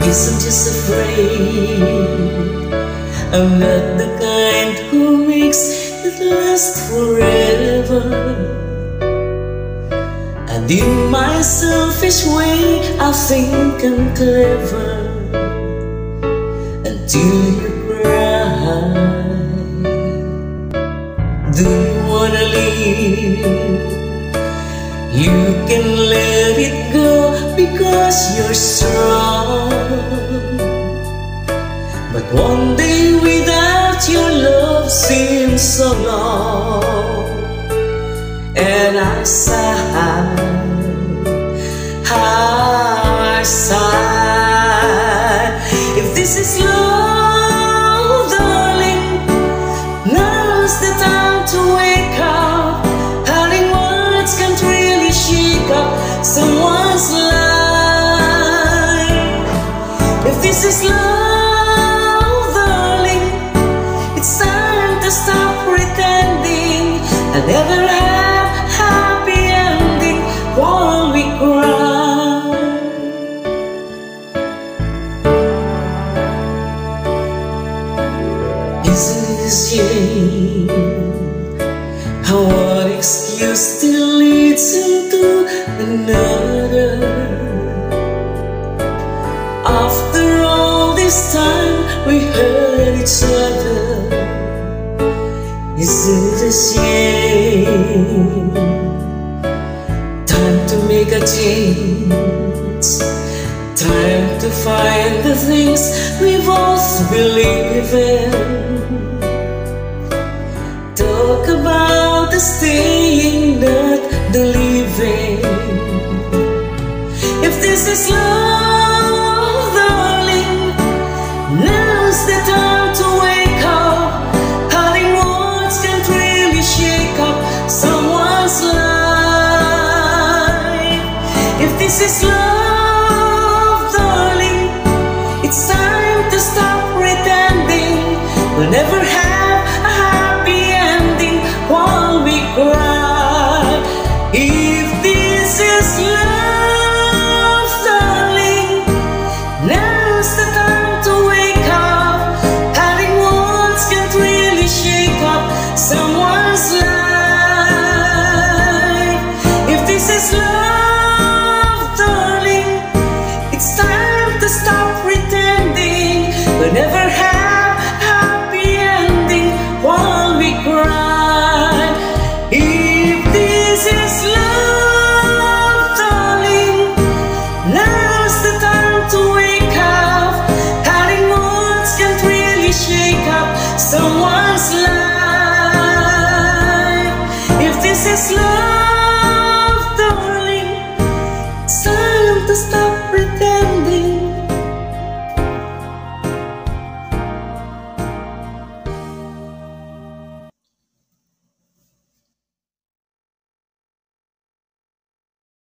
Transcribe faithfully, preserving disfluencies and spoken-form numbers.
guess I'm just afraid I'm not the kind who makes it last forever. And in my selfish way I think I'm clever until you cry. Do you wanna leave? You can let it go because you're strong. But one day without your love seems so long. And I sigh, I sigh. If this is love, darling, now's the time to wake up. Telling words can't really shake up someone's life. If this is love, darling, it's time to stop pretending and never have happy ending while we cry. Isn't it a shame how one excuse still leads into another? After all this time we hurt each other. Isn't it a shame? Time to make a change. Time to find the things we both believe in. Talk about the staying, not the leaving. If this is love, darling, now's the time to wake up. Telling words can't really shake up someone's life. If this is love,